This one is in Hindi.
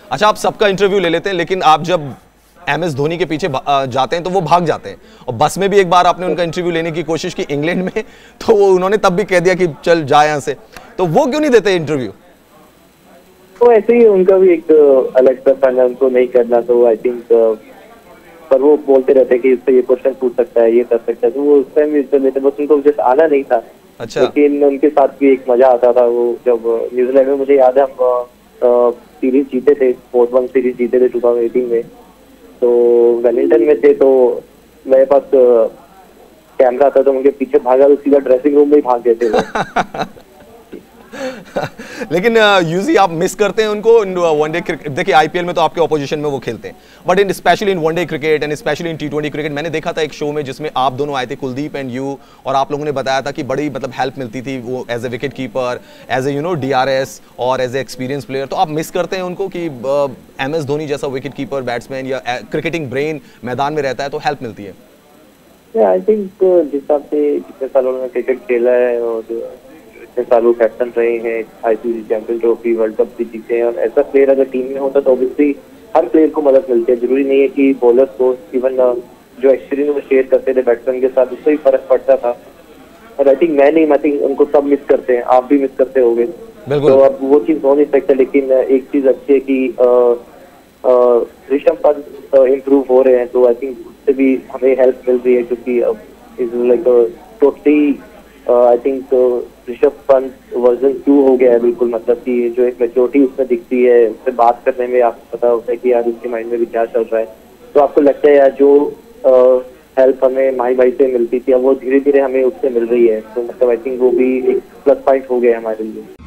अच्छा, आप सबका इंटरव्यू ले लेते हैं, लेकिन आप जब MS धोनी के पीछे जाते हैं तो वो भाग जाते हैं। और बस में भी एक बार आपने उनका इंटरव्यू लेने की कोशिश की इंग्लैंड में, तो वो उन्होंने तब भी कह दिया कि चल जा यहाँ से। तो वो क्यों नहीं देते इंटरव्यू? तो ऐसे ही उनका भी एक अलग सा फन है, उनको नहीं करना, तो आई थिंक पर वो बोलते रहते हैं कि इससे ये क्वेश्चन पूछ सकता है, ये कर सकता है, तो वो उस टाइम भी लेते, बस उनको जस्ट आना नहीं था। अच्छा। लेकिन उनके साथ भी एक मजा आता था। वो जब न्यूजीलैंड में, मुझे याद है, हम सीरीज जीते थे, 4-1 सीरीज जीते थे 2018 में। तो वेलिंगटन में थे, तो मेरे पास कैमरा था, तो उनके पीछे भागा तो सीधा ड्रेसिंग रूम में ही भाग गए थे वो। लेकिन यूजली आप मिस करते हैं उनको वनडे क्रिकेट। देखिए आईपीएल में तो आपके ऑपोजिशन में वो खेलते हैं, but in specially in one day cricket and specially in T20 cricket. मैंने देखा था एक शो में जिसमें आप दोनों आए थे, कुलदीप एंड यू, और आप लोगों ने बताया था कि बड़ी मतलब हेल्प मिलती थी वो as a wicket keeper, as a DRS और एज ए एक्सपीरियंस प्लेयर। तो आप मिस करते हैं उनको कि MS धोनी जैसा विकेट कीपर, बैट्समैन या क्रिकेटिंग ब्रेन मैदान में रहता है तो हेल्प मिलती है? आई थिंक जिस हिसाब से जितने सालों में क्रिकेट खेला है और इतने सालों कैप्टन रहे हैं, ICC champion trophy, world cup भी जीते हैं, और ऐसा प्लेयर अगर टीम में होता तो ऑब्वियसली हर प्लेयर को मदद मिलती है। जरूरी नहीं है कि बॉलर्स को, इवन जो एक्सपीरियंस वो शेयर करते थे बैट्समैन के साथ, उससे भी फर्क पड़ता था। और आई थिंक उनको सब मिस करते हैं, आप भी मिस करते होंगे। तो अब वो चीज हो नहीं सकता, लेकिन एक चीज अच्छी है कि ऋषभ पंत इम्प्रूव हो रहे हैं, तो आई थिंक उससे भी हमें हेल्प मिल रही है, क्योंकि अब is like totally I think Rishabh Pant version 2 हो गया है बिल्कुल। मतलब कि जो एक मैच्योरिटी उसमें दिखती है, उससे बात करने में आपको पता होता है कि यार उसके माइंड में भी क्या चल रहा है। तो आपको लगता है यार जो हेल्प हमें माही भाई से मिलती थी, अब वो धीरे धीरे हमें उससे मिल रही है। तो मतलब आई थिंक वो भी एक प्लस पॉइंट हो गया हमारे लिए।